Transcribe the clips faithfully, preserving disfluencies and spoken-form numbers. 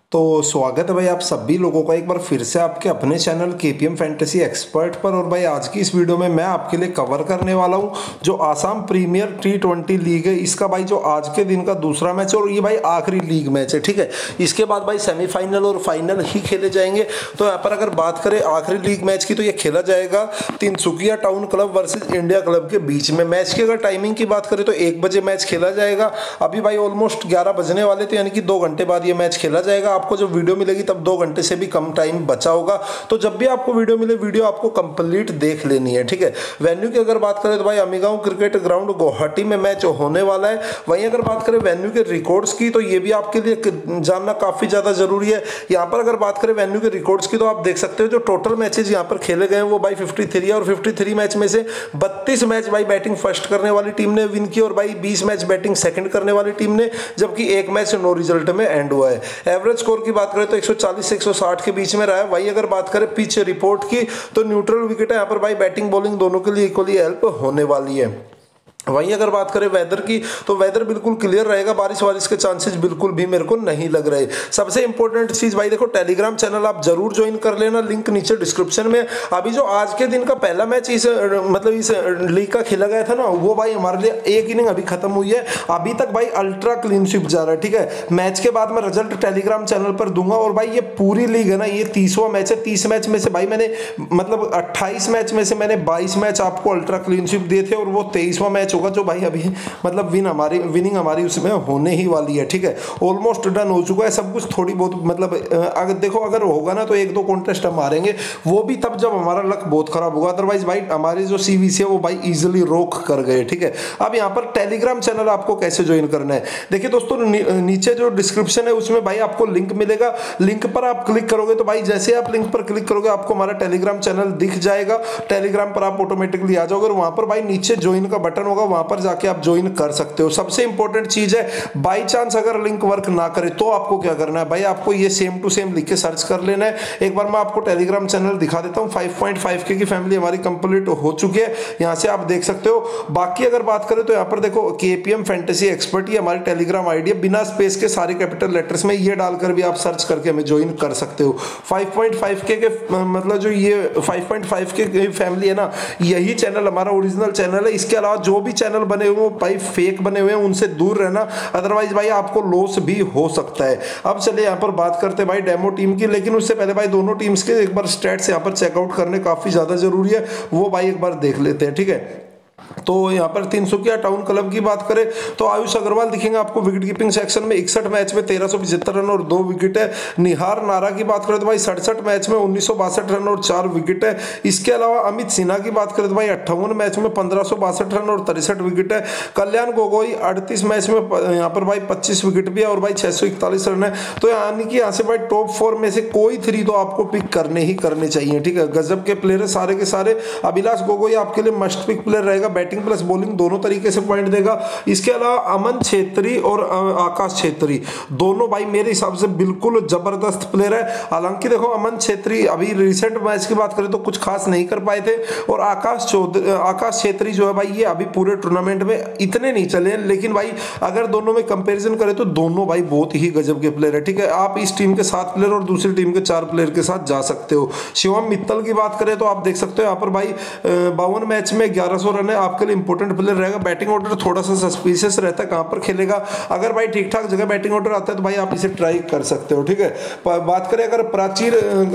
तो स्वागत है भाई आप सभी लोगों का एक बार फिर से आपके अपने चैनल केपीएम फैंटेसी एक्सपर्ट पर। और भाई आज की इस वीडियो में मैं आपके लिए कवर करने वाला हूं जो Assam premier T twenty league है, इसका भाई जो आज के दिन का दूसरा मैच है और ये भाई आखिरी लीग मैच है। ठीक है, इसके बाद भाई सेमीफाइनल और फाइनल ही खेले जाएंगे। तो यहाँ पर अगर बात करें आखिरी लीग मैच की तो ये खेला जाएगा Tinsukia town club versus India club के बीच में। मैच की अगर टाइमिंग की बात करें तो एक बजे मैच खेला जाएगा। अभी भाई ऑलमोस्ट ग्यारह बजने वाले थे, यानी कि दो घंटे बाद ये मैच खेला जाएगा। आपको जब वीडियो मिलेगी तब दो घंटे से भी कम टाइम बचा होगा, तो जब भी आपको वीडियो मिले वीडियो आपको कंप्लीट देख लेनी है। ठीक है, वेन्यू की अगर बात करें तो भाई अमीगांव क्रिकेट ग्राउंड गुवाहाटी में मैच होने वाला है। वहीं अगर बात करें वेन्यू के रिकॉर्ड्स की तो ये भी आपके लिए जानना काफी ज्यादा जरूरी है। यहाँ पर अगर बात करें वेन्यू के रिकॉर्ड्स की तो आप देख सकते हो जो टोटल मैचेस यहाँ पर खेले गए वो भाई तिरेपन है, और तिरेपन मैच में से बत्तीस मैच भाई बैटिंग फर्स्ट करने वाली टीम ने विन की और भाई बीस मैच बैटिंग सेकंड करने वाली टीम ने, जबकि एक मैच नो रिजल्ट में एंड हुआ है। एवरेज स्कोर की बात करें तो एक सौ चालीस से एक सौ साठ के बीच में रहा है। वही अगर बात करें पिच रिपोर्ट की तो न्यूट्रल विकेट है, यहाँ पर भाई बैटिंग बॉलिंग दोनों के लिए इक्वली हेल्प होने वाली है। वहीं अगर बात करें वेदर की तो वेदर बिल्कुल क्लियर रहेगा, बारिश वारिश के चांसेस बिल्कुल भी मेरे को नहीं लग रहे। सबसे इंपॉर्टेंट चीज भाई देखो, टेलीग्राम चैनल आप जरूर ज्वाइन कर लेना, लिंक नीचे डिस्क्रिप्शन में। अभी जो आज के दिन का पहला मैच इस मतलब इस लीग का खेला गया था ना, वो भाई हमारे लिए एक इनिंग अभी खत्म हुई है। अभी तक भाई अल्ट्रा क्लीन स्वीप जा रहा है। ठीक है, मैच के बाद मैं रिजल्ट टेलीग्राम चैनल पर दूंगा। और भाई ये पूरी लीग है ना, ये तीसवां मैच है। तीस मैच में से भाई मैंने मतलब अट्ठाईस मैच में से मैंने बाईस मैच आपको अल्ट्रा क्लीन स्वीप दिए थे, और वो तेईसवां मैच होगा जो भाई अभी मतलब विन हमारी विनिंग हमारी उसमें होने ही वाली है। ठीक है, ऑलमोस्ट डन हो चुका है सब कुछ। थोड़ी बहुत मतलब अगर देखो अगर होगा ना तो एक दो कॉन्टेस्ट हम हारेंगे, वो भी तब जब हमारा लक बहुत खराब होगा। अदरवाइज भाई हमारे जो सीवीसी है वो भाई इजीली रोक कर गए। ठीक है, अब यहाँ पर टेलीग्राम चैनल आपको कैसे ज्वाइन करना है, देखिए दोस्तों नी, नीचे जो डिस्क्रिप्शन है उसमें भाई आपको लिंक मिलेगा। लिंक पर आप क्लिक करोगे तो भाई जैसे आप लिंक पर क्लिक करोगे आपको हमारा टेलीग्राम चैनल दिख जाएगा। टेलीग्राम पर आप ऑटोमेटिकली आ जाओगे और वहां पर भाई नीचे ज्वाइन का बटन होगा, वहां पर जाके आप ज्वाइन कर सकते हो। सबसे इंपॉर्टेंट चीज है, बाय चांस अगर लिंक वर्क ना करे तो आपको क्या करना है भाई, आपको ये सेम टू सेम लिख के सर्च कर लेना है। एक बार मैं आपको टेलीग्राम चैनल दिखा देता हूं। फाइव पॉइंट फाइव के की फैमिली हमारी कंप्लीट हो चुकी है, यहां से आप देख सकते हो। बाकी अगर बात करें तो यहां पर देखो केपीएम फैंटेसी एक्सपर्ट, ये हमारी टेलीग्राम आईडी है, बिना स्पेस के सारे कैपिटल लेटर्स में ये डालकर भी आप सर्च करके हमें ज्वाइन कर सकते हो। फाइव पॉइंट फाइव के के मतलब जो ये फाइव पॉइंट फाइव के फैमिली है ना, यही चैनल हमारा ओरिजिनल चैनल है। इसके अलावा जो भी चैनल बने हुए भाई फेक बने हुए हैं उनसे दूर रहना, अदरवाइज भाई आपको लॉस भी हो सकता है। अब चलिए यहाँ पर बात करते हैं भाई डेमो टीम की, लेकिन उससे पहले भाई दोनों टीम्स के एक बार स्टैट्स यहाँ पर चेकआउट करने काफी ज्यादा जरूरी है, वो भाई एक बार देख लेते हैं। ठीक है, तो यहाँ पर तिनसुकिया टाउन क्लब की बात करें तो आयुष अग्रवाल दिखेंगे आपको विकेट कीपिंग सेक्शन में। इकसठ मैच में तेरह सौ पचहत्तर रन और दो विकेट है। निहार नारा की बात करें तो भाई सड़सठ मैच में उन्नीस सौ बासठ रन और चार विकेट है। इसके अलावा अमित सिन्हा की बात करें तो भाई अट्ठावन मैच में पंद्रह सौ बासठ रन और तिरसठ विकेट है। कल्याण गोगोई अड़तीस मैच में यहाँ पर भाई पच्चीस विकेट भी है और भाई छह सौ इकतालीस रन है। तो यानी कि यहाँ से भाई टॉप फोर में से कोई थ्री तो आपको पिक करने ही करने चाहिए। ठीक है, गजब के प्लेयर है सारे के सारे। अभिलाष गोगोई आपके लिए मस्ट पिक प्लेयर रहेगा, बैटिंग प्लस बॉलिंग दोनों तरीके से पॉइंट देगा। इसके अलावा अमन छेत्री और आकाश छेत्री दोनों भाई मेरे हिसाब से बिल्कुल जबरदस्त प्लेयर है। हालांकि देखो अमन छेत्री अभी रिसेंट मैच की बात करें तो कुछ खास नहीं कर पाए थे, और आकाश चौधरी आकाश छेत्री जो है भाई ये अभी पूरे टूर्नामेंट में इतने नहीं चले, लेकिन भाई अगर दोनों में कंपैरिजन करें तो दोनों भाई बहुत ही गजब के प्लेयर है। ठीक है, आप इस टीम के सात प्लेयर और दूसरी टीम के चार प्लेयर के साथ जा सकते हो। शिवम मित्तल की बात करें तो आप देख सकते हो यहाँ पर भाई बावन मैच में ग्यारह सौ रन है, आपके लिए इंपॉर्टेंट प्लेयर रहेगा। बैटिंग ऑर्डर थोड़ा सा सस्पिशियस रहता है, कहां पर खेलेगा। अगर भाई ठीक ठाक जगह बैटिंग ऑर्डर आता है तो भाई आप इसे ट्राई कर सकते हो। ठीक है, बात करें अगर प्राचीर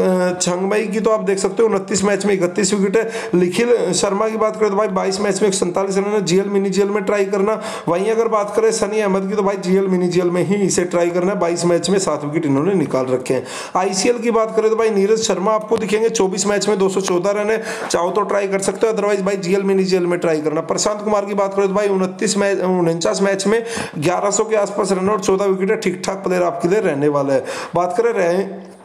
छंगमई की तो आप देख सकते हो उनतीस मैच में इकतीस विकेट है। निखिल शर्मा की बात करें तो भाई बाईस मैच में सैंतालीस रन है, जीएल मिनी जीएल में ट्राई करना। वहीं अगर बात करें सनी अहमद की तो भाई जीएल मिनी जीएल में ही इसे ट्राई करना है, बाईस मैच में सात विकेट इन्होंने निकाल रखे हैं। आईसीएल की बात करें तो भाई नीरज शर्मा आपको दिखेंगे, चौबीस मैच में दो सौ चौदह रन है, चाहो तो ट्राई कर सकते हो, अदरवाइज भाई जीएल मिनी जीएल में ट्राई करना। प्रशांत कुमार की बात करें तो भाई उनतीस मैच उनचास मैच में ग्यारह सौ के आसपास रन और चौदह विकेट, ठीक ठाक प्लेयर आपके लिए रहने वाला है। बात करें रहे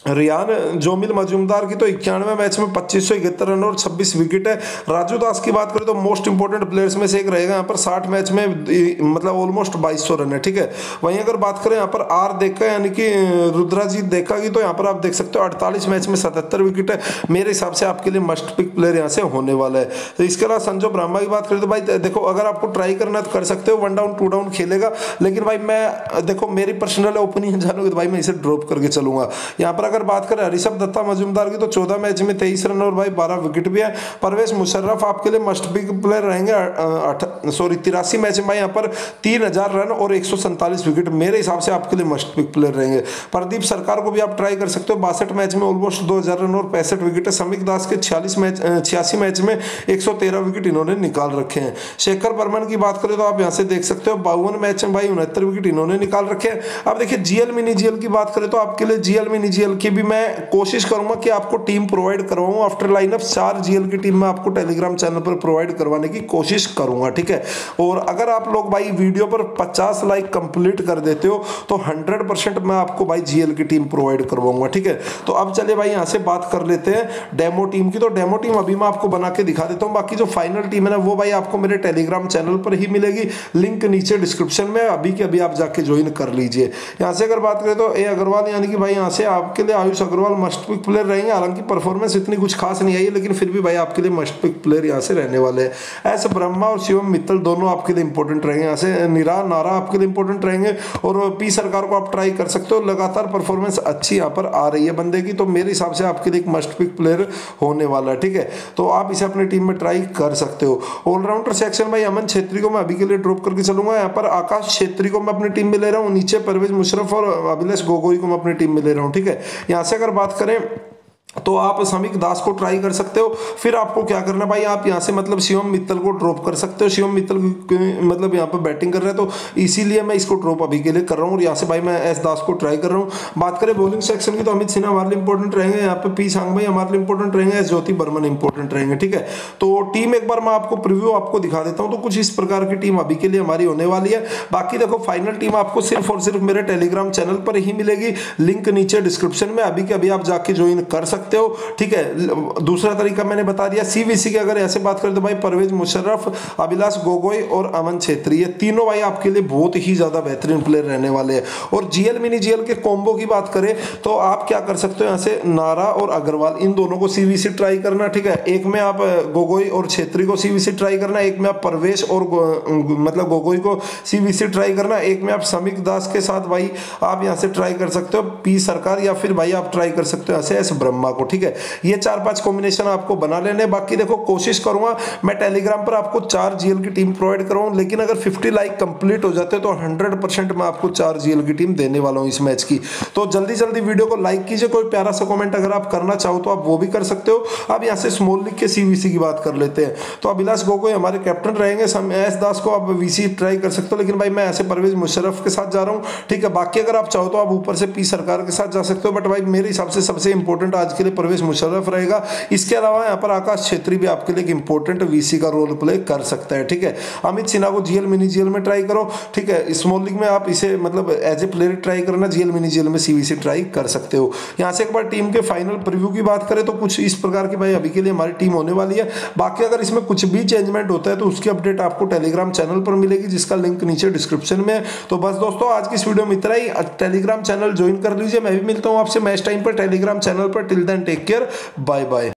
रियान जोमिल मजूमदार की तो इक्यानवे मैच में पच्चीस सौ इकहत्तर रन और छब्बीस विकेट है। राजू दास की बात करें तो मोस्ट इंपोर्टेंट प्लेयर्स में से एक रहेगा, यहाँ पर साठ मैच में मतलब ऑलमोस्ट बाईस सौ रन है, ठीक है। वहीं अगर बात करें यहाँ पर आर देखा यानी कि रुद्राजीत देखा की, तो यहाँ पर आप देख सकते हो अड़तालीस मैच में सतहत्तर विकेट है। मेरे हिसाब से आपके लिए मस्ट पिक प्लेयर यहाँ से होने वाला है। तो इसके अलावा संजू ब्रह्मा की बात करें तो भाई देखो, अगर आपको ट्राई करना तो कर सकते हो, वन डाउन टू डाउन खेलेगा, लेकिन भाई मैं देखो मेरी पर्सनल ओपिनियन जानोगे तो भाई मैं इसे ड्रॉप करके चलूंगा। यहाँ पर अगर बात करें ऋषभ दत्ता मजूमदार की, तो चौदह मैच में तेईस रन और भाई बारह विकेट भी है। परवेश मुशर्रफ आपके लिए मस्ट पिक प्लेयर रहेंगे, सॉरी तिरासी मैच में भाई यहाँ पर तीन हजार रन और एक सौ सैंतालीस विकेट, मेरे हिसाब से आपके लिए मस्ट पिक प्लेयर रहेंगे। प्रदीप सरकार को भी आप ट्राई कर सकते हो, बासठ मैच में ऑलमोस्ट दो हजार रन और पैंसठ विकेट है। समीक दास के छियालीस मैच छियासी मैच में एक सौ तेरह विकेट इन्होंने निकाल रखे हैं। शेखर बर्मन की बात करें तो आप यहाँ से देख सकते हो बावन मैच में भाई उनहत्तर विकेट इन्होंने निकाल रखे हैं। अब देखिए जीएल मिनी जीएल की बात करें तो आपके लिए जीएल मिनी जीएल की भी मैं कोशिश करूंगा कि आपको टीम प्रोवाइड करवाऊं। आफ्टर लाइनअप चार जीएल की टीम में आपको टेलीग्राम चैनल पर प्रोवाइड करवाने की कोशिश करूंगा, ठीक है। और अगर आप लोग भाई वीडियो पर पचास लाइक कंप्लीट कर देते हो तो हंड्रेड परसेंट मैं आपको भाई जीएल की टीम प्रोवाइड करवाऊंगा, ठीक है। तो अब चलिए भाई यहां से बात कर लेते हैं डेमो टीम की। तो डेमो टीम अभी मैं आपको बना के दिखा देता हूं, बाकी जो फाइनल टीम है ना वो भाई आपको मेरे टेलीग्राम चैनल पर ही मिलेगी, लिंक नीचे डिस्क्रिप्शन में, अभी के अभी आप जाके ज्वाइन कर लीजिए। यहां से अगर बात करें तो ए अग्रवाल यानी कि भाई यहां से आपके लिए Ayush Agarwal must pick player रहेंगे। हालांकि परफॉर्मेंस इतनी कुछ खास नहीं आई है, लेकिन फिर भी भाई आपके लिए मस्ट पिक प्लेयर यहाँ से रहने वाले हैं। एस ब्रह्मा और शिवम मित्तल दोनों आपके लिए इंपॉर्टेंट रहेंगे। यहाँ से निरा नारा आपके लिए इंपॉर्टेंट रहेंगे, और पी सरकार को आप ट्राई कर सकते हो, लगातार परफॉर्मेंस अच्छी यहाँ पर आ रही है बंदे की, तो मेरे हिसाब से आपके लिए एक मस्ट पिक प्लेयर होने वाला है, ठीक है। तो आप इसे अपनी टीम में ट्राई कर सकते हो। ऑलराउंडर सेक्शन भाई अमन छेत्री को मैं अभी के लिए ड्रॉप करके चलूंगा। यहाँ पर आकाश छेत्री को मैं अपनी टीम में ले रहा हूँ, नीचे परवेज मुशर्रफ और अभिलाष गोगोई को मैं अपनी टीम में ले रहा हूँ, ठीक है। यहाँ से अगर बात करें तो आप समीक दास को ट्राई कर सकते हो। फिर आपको क्या करना भाई, आप यहाँ से मतलब शिवम मित्तल को ड्रॉप कर सकते हो। शिवम मित्तल मतलब यहाँ पर बैटिंग कर रहे हैं तो इसीलिए मैं इसको ड्रॉप अभी के लिए कर रहा हूँ, और यहाँ से भाई मैं एस दास को ट्राई कर रहा हूँ। बात करें बॉलिंग सेक्शन की तो अमित सिन्हा हमारे लिए इंपॉर्टेंट रहेंगे, यहाँ पे पी सांग भाई हमारे लिए इंपॉर्टेंट रहेंगे, एस ज्योति बर्मन इंपॉर्टेंट रहेंगे, ठीक है। तो टीम एक बार मैं आपको प्रीव्यू आपको दिखा देता हूँ। तो कुछ इस प्रकार की टीम अभी के लिए हमारी होने वाली है। बाकी देखो फाइनल टीम आपको सिर्फ और सिर्फ मेरे टेलीग्राम चैनल पर ही मिलेगी, लिंक नीचे डिस्क्रिप्शन में, अभी के अभी आप जाके ज्वाइन कर सकते हो, ठीक है। दूसरा तरीका मैंने बता दिया। सीवीसी की अगर ऐसे बात करें तो भाई परवेज मुशर्रफ, अभिलाष गोगोई और अमन छेत्री, ये तीनों भाई आपके लिए बहुत ही ज्यादा बेहतरीन प्लेयर रहने वाले हैं। और जीएल मिनी जीएल के कॉम्बो की बात करें तो आप क्या कर सकते हो, यहाँ से नारा और अग्रवाल इन दोनों को सीवीसी ट्राई करना, ठीक है। एक में आप गोगोई और छेत्री को सीवीसी ट्राई करना, एक में आप परवेश और मतलब गोगोई को सीवीसी ट्राई करना, एक में आप समीक दास के साथ भाई आप यहाँ से ट्राई कर सकते हो पी सरकार, या फिर भाई आप ट्राई कर सकते हो यहाँ से एस ब्रह्मा को, ठीक है। ये चार पांच कॉम्बिनेशन आपको बना लेने। बाकी देखो कोशिश करूंगा मैं टेलीग्राम पर आपको चार जीएल की टीम प्रोवाइड कराऊं, लेकिन अगर पचास लाइक कंप्लीट हो जाते तो हंड्रेड परसेंट मैं आपको चार जीएल की टीम देने वाला हूं इस मैच की। तो जल्दी जल्दी वीडियो को लाइक कीजिए, कोई प्यारा सा कमेंट अगर आप करना चाहो तो आप वो भी कर सकते हो। अब यहाँ से स्मॉल लीग के सीवीसी की बात कर लेते हैं। तो अभिलाष गोगोई हमारे कैप्टन रहेंगे, एस दास को आप वीसी ट्राई कर सकते हो, लेकिन भाई मैं ऐसे परवेज मुशर्रफ के साथ जा रहा हूँ, ठीक है। बाकी अगर आप चाहो तो आप ऊपर से पी सरकार के साथ जा सकते हो, बट भाई मेरे हिसाब से सबसे इंपॉर्टेंट आज के लिए परवेज मुशर्रफ रहेगा। इसके अलावा यहाँ पर आकाश छेत्री भी आपके लिए एक इंपॉर्टेंट वीसी का रोल प्ले कर सकता है, ठीक है। अमित सिन्हा को जीएल मिनी जीएल में ट्राई करो, ठीक है। स्मॉल लीग में आप इसे मतलब एज ए प्लेयर ट्राई करना, जीएल मिनी जीएल में सीवीसी ट्राई कर सकते हो। यहाँ से एक बार टीम के फाइनल प्रीव्यू की बात करें तो कुछ इस प्रकार की भाई अभी के लिए हमारी टीम होने वाली है। बाकी अगर इसमें कुछ भी चेंजमेंट होता है तो उसकी अपडेट आपको टेलीग्राम चैनल पर मिलेगी, जिसका लिंक नीचे डिस्क्रिप्शन में है। तो बस दोस्तों आज की इस वीडियो में इतना ही। टेलीग्राम चैनल ज्वाइन कर लीजिए। मैं भी मिलता हूँ आपसे मैच टाइम पर टेलीग्राम चैनल पर। Till then take care, bye bye.